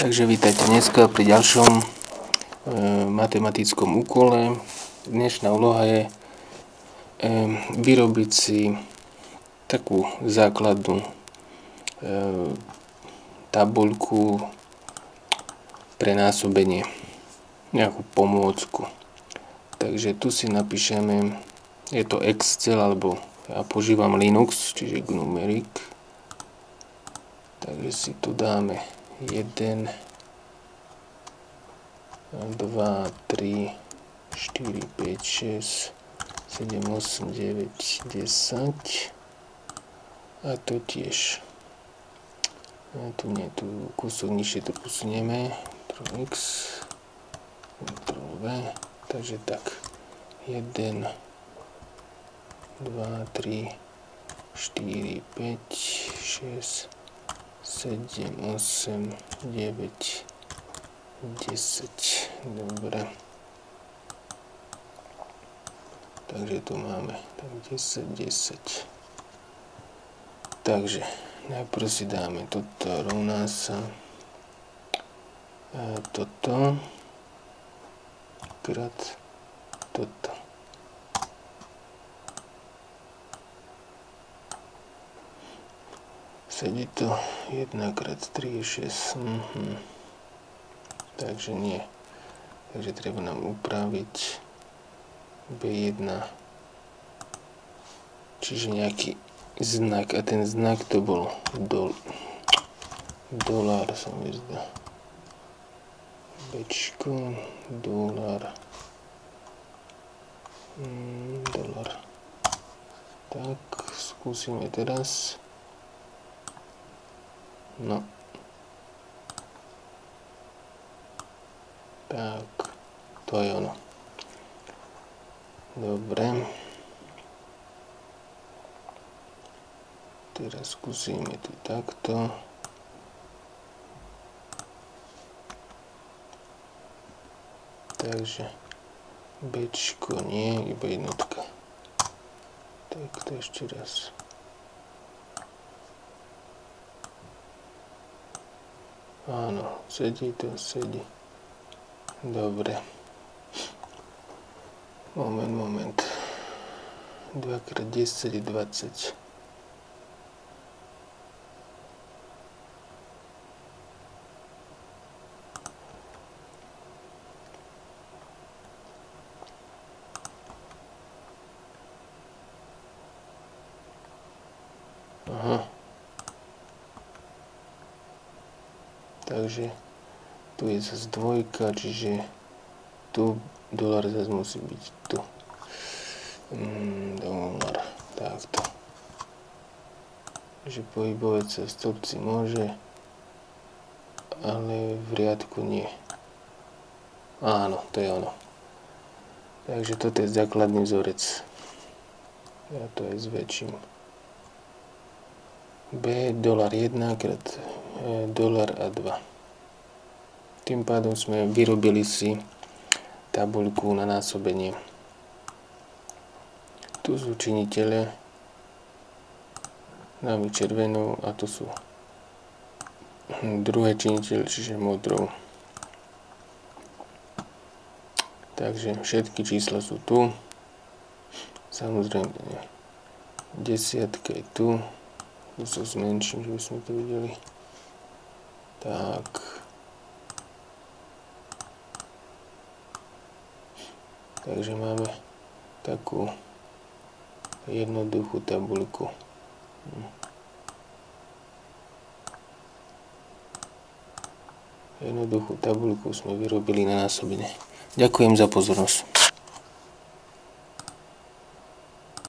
Takže vítajte dneska pri ďalšom matematickom úkole. Dnešná úloha je vyrobiť si takú základnú tabuľku pre násobenie, nejakú pomôcku. Takže tu si napíšeme, je to Excel, alebo ja používam Linux, čiže Gnumeric. Takže si tu dáme 1, 2, 3, 4, 5, 6, 7, 8, 9, 10 a to tiež. Tu nie, tu kúsok nižšie to posunieme, Ctrl X, Ctrl V, takže tak 1, 2, 3, 4, 5, 6, 7, 8, 9, 10. Dobre. Takže tu máme 10, 10. Takže najprv si dáme toto, rovná sa toto krát toto. Sedí to 1 krát 3 je 6. Takže nie. Takže treba nám upraviť B1. Čiže nejaký znak. A ten znak to bol dolár sa mi zdá. Bčko, dolár. Dolár. Tak, skúsime teraz. No. Tak, to je ono. Dobre. Teraz skúsime tu takto. Takže Bčko nie, iba jednotka. Tak to ešte raz. Áno, sedí to, sedí. Dobre. Moment. 2x10 je 20. Aha. Takže tu je zase dvojka, čiže tu dolár zase musí byť tu. Dolár, takto. Takže pohybovať sa v stĺpci môže, ale v riadku nie. Áno, to je ono. Takže toto je základný vzorec. Ja to aj zväčším. B, dolár 1 krát dolár a 2. Tým pádom sme vyrobili si tabuľku na násobenie. Tu sú činiteľe, dáme červenou a tu sú druhé činiteľe, čiže modrou. Takže všetky čísla sú tu. Samozrejme, desiatka je tu. Tu sa zmenším, že by sme to videli. Tak. Takže máme takú jednoduchú tabuľku. Jednoduchú tabuľku sme vyrobili na násobenie. Ďakujem za pozornosť.